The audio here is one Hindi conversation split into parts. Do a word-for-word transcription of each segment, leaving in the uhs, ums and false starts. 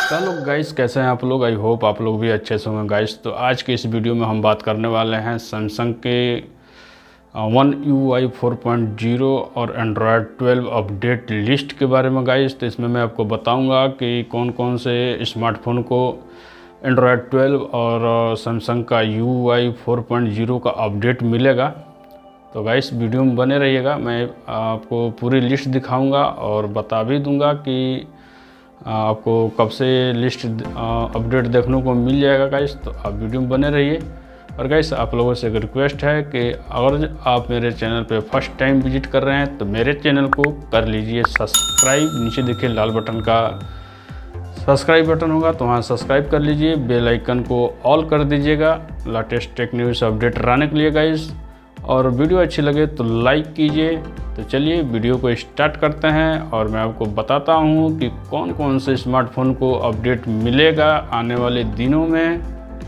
हेलो गाइस, कैसे हैं आप लोग। आई होप आप लोग भी अच्छे से होंगे गाइस। तो आज के इस वीडियो में हम बात करने वाले हैं सैमसंग के one you I four point zero और एंड्रॉयड ट्वेल्व अपडेट लिस्ट के बारे में गाइस। तो इसमें मैं आपको बताऊंगा कि कौन कौन से स्मार्टफोन को एंड्रॉयड ट्वेल्व और सैमसंग का you I four point zero का अपडेट मिलेगा। तो गाइस वीडियो में बने रहिएगा, मैं आपको पूरी लिस्ट दिखाऊंगा और बता भी दूंगा कि आपको कब से लिस्ट अपडेट देखने को मिल जाएगा गाइस। तो आप वीडियो में बने रहिए। और गाइस आप लोगों से एक रिक्वेस्ट है कि अगर आप मेरे चैनल पे फर्स्ट टाइम विजिट कर रहे हैं तो मेरे चैनल को कर लीजिए सब्सक्राइब। नीचे देखिए लाल बटन का सब्सक्राइब बटन होगा तो वहाँ सब्सक्राइब कर लीजिए। बेल आइकन को ऑल कर दीजिएगा लेटेस्ट टेक न्यूज़ अपडेट रहने के लिए गाइस। और वीडियो अच्छी लगे तो लाइक कीजिए। तो चलिए वीडियो को स्टार्ट करते हैं और मैं आपको बताता हूं कि कौन कौन से स्मार्टफोन को अपडेट मिलेगा आने वाले दिनों में।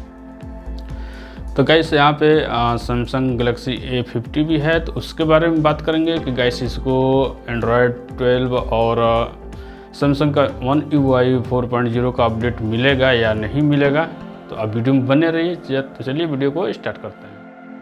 तो गाइस यहाँ पे सैमसंग गैलेक्सी ए फिफ्टी भी है, तो उसके बारे में बात करेंगे कि गाइस इसको एंड्रॉयड ट्वेल्व और सैमसंग का one you I four point zero का अपडेट मिलेगा या नहीं मिलेगा। तो आप वीडियो में बने रहिए। तो चलिए वीडियो को स्टार्ट करते हैं।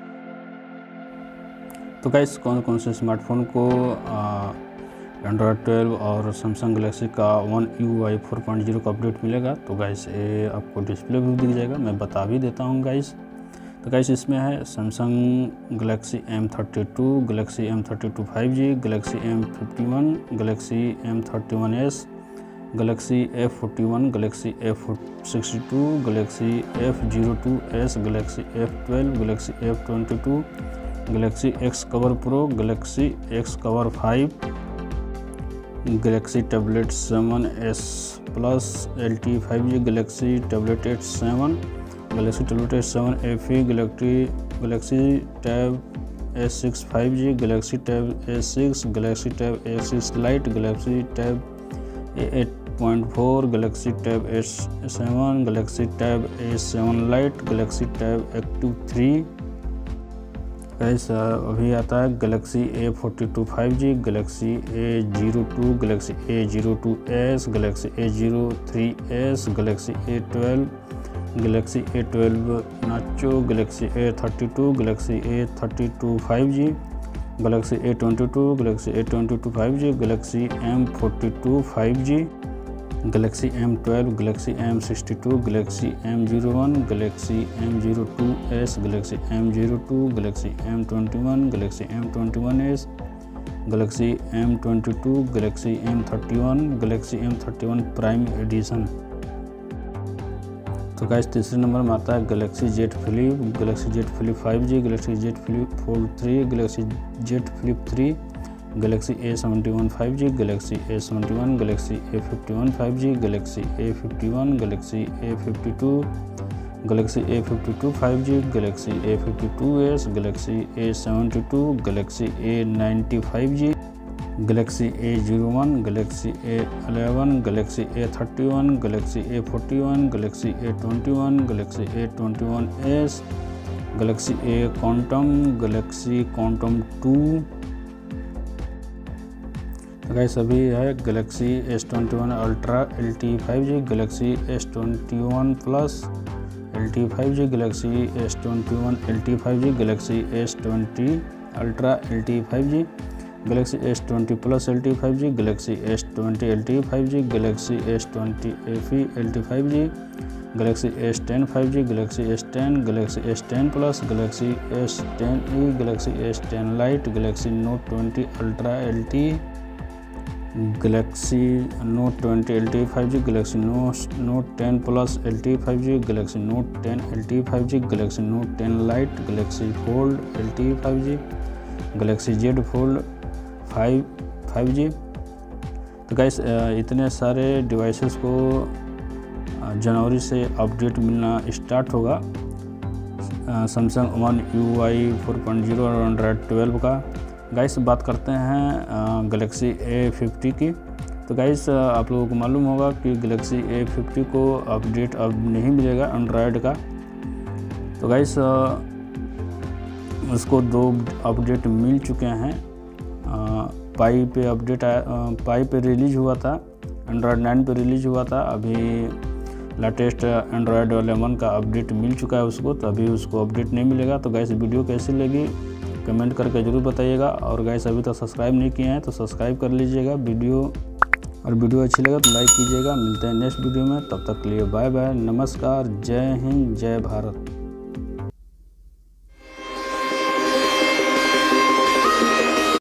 तो गाइस कौन कौन से स्मार्टफोन को एंड्रॉयड ट्वेल्व और सैमसंग गैलेक्सी का one you I four point zero का अपडेट मिलेगा, तो गाइस ये आपको डिस्प्ले भी दिख जाएगा, मैं बता भी देता हूं गाइस। तो गाइस इसमें है Samsung Galaxy M thirty two, Galaxy M thirty two five G, Galaxy M fifty one, Galaxy M thirty one S, Galaxy F forty one, Galaxy F sixty two, Galaxy F zero two S, Galaxy F twelve, Galaxy F twenty two, Galaxy X cover pro, Galaxy X cover five, Galaxy tablet seven S plus L T five G, Galaxy tablet eight seven, Galaxy tablet eight seven F E, Galaxy Galaxy tab S six five G, Galaxy tab S six, Galaxy tab S six lite, Galaxy tab A eight point four, Galaxy tab S seven, Galaxy tab A seven lite, Galaxy tab active three. Guys अभी आता है Galaxy A forty two five G, Galaxy A zero two, Galaxy A zero two S, Galaxy A zero three S, Galaxy A twelve, Galaxy A twelve Nacho, Galaxy A thirty two, Galaxy A thirty two five G, Galaxy A twenty two, Galaxy A twenty two five G, Galaxy M forty two five G, Galaxy M twelve, Galaxy M sixty two, Galaxy M zero one, Galaxy M zero two S, Galaxy M zero two, Galaxy M twenty one, Galaxy M twenty one S, Galaxy M twenty two, Galaxy M thirty one, Galaxy M thirty one prime edition. तो गाइस तीसरे नंबर में आता है Galaxy Z flip, Galaxy Z flip five G, Galaxy Z flip fold three, Galaxy Z flip three, Galaxy A seventy one five G, Galaxy A seventy one, Galaxy A fifty one five G, Galaxy A fifty one, Galaxy A fifty two, Galaxy A fifty two five G, Galaxy A fifty two S, Galaxy A seventy two, Galaxy A ninety five G, Galaxy A zero one, Galaxy A eleven, Galaxy A thirty one, Galaxy A forty one, Galaxy A twenty one, Galaxy A twenty one S, Galaxy A quantum, Galaxy quantum two. Guys अभी है Galaxy S twenty one ultra L T five G, Galaxy S twenty one plus L T five G, Galaxy S twenty one L T five G, Galaxy S twenty ultra L T five G, Galaxy S twenty plus L T five G, Galaxy S twenty L T five G, Galaxy S twenty F E L T five G, Galaxy S ten five G, Galaxy S ten, Galaxy S ten plus, Galaxy S ten E, Galaxy S ten lite, Galaxy note twenty ultra L T, Galaxy note twenty L T five G, Galaxy note note ten plus L T five G, Galaxy note ten L T five G, Galaxy note ten lite, Galaxy fold L T five G, Galaxy Z fold five five G. तो गाइस इतने सारे डिवाइसेस को जनवरी से अपडेट मिलना स्टार्ट होगा Samsung one you I four point zero और एंड्रॉयड ट्वेल्व का। गाइस बात करते हैं गैलेक्सी ए फिफ्टी की। तो गाइस आप लोगों को मालूम होगा कि गैलेक्सी ए फिफ्टी को अपडेट अब नहीं मिलेगा एंड्रॉयड का। तो गाइस उसको दो अपडेट मिल चुके हैं। पाई पे अपडेट आया, पाई पे रिलीज हुआ था एंड्रॉयड नाइन पे रिलीज हुआ था, अभी लेटेस्ट एंड्रॉयड इलेवन का अपडेट मिल चुका है उसको, तो अभी उसको अपडेट नहीं मिलेगा। तो गाइस वीडियो कैसी लगी कमेंट करके ज़रूर बताइएगा, और गाइस अभी तक सब्सक्राइब नहीं किए हैं तो सब्सक्राइब कर लीजिएगा वीडियो, और वीडियो अच्छी लगे तो लाइक कीजिएगा। मिलते हैं नेक्स्ट वीडियो में, तब तक के लिए बाय बाय, नमस्कार, जय हिंद, जय भारत।